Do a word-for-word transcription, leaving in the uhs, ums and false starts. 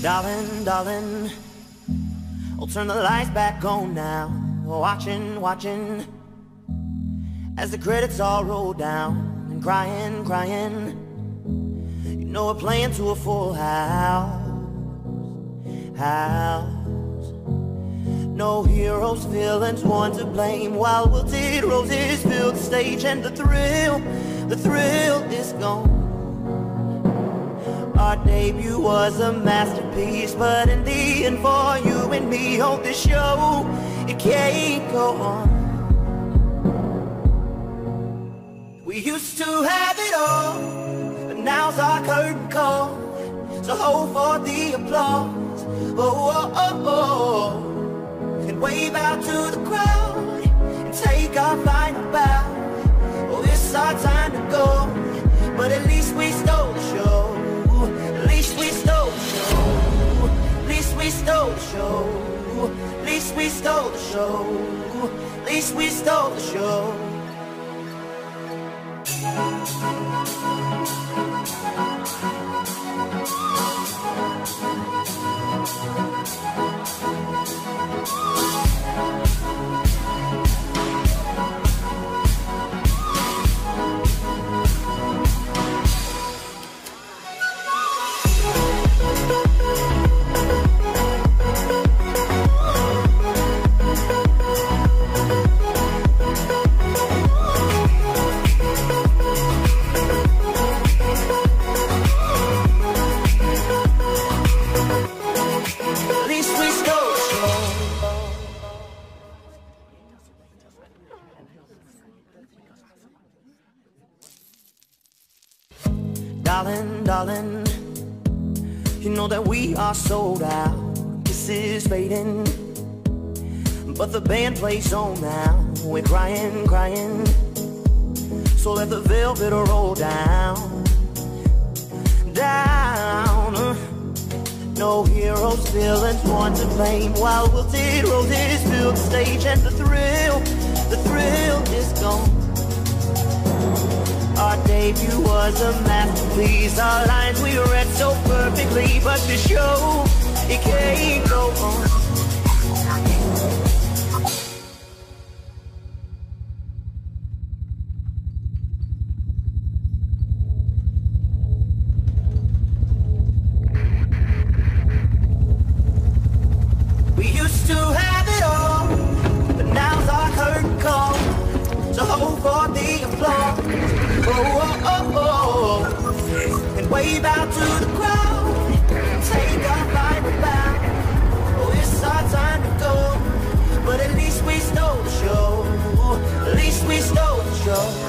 Darling, darling, I'll turn the lights back on now. Watching, watching, as the credits all roll down. And crying, crying, you know we're playing to a full house. House. No heroes, villains, one to blame. While wilted roses fill the stage, and the thrill, the thrill is gone. Our debut was a masterpiece, but in the end for you and me on this show, it can't go on. We used to have it all, but now's our curtain call. So hold for the applause, oh, oh, oh, oh. And wave out to the crowd, and take our final bow. Oh, it's our time to go, but at least we stole the show. At least we stole the show. At least we stole the show. At least we stole the show. At least we stole the show. Darling, darling, you know that we are sold out. This is fading, but the band plays on now. We're crying, crying, so let the velvet roll down, down. No heroes, villains, one to blame. While wilted roses fill the stage, and the thrill, the thrill is gone. Our debut was a masterpiece. Our lines we read so perfectly, but the show, it can't go on. We used to have it all, but now's our curtain call. So hold for the applause, oh, oh, oh, oh, and wave out to the crowd, and take our final bow. Oh, it's our time to go, but at least we stole the show. At least we stole the show.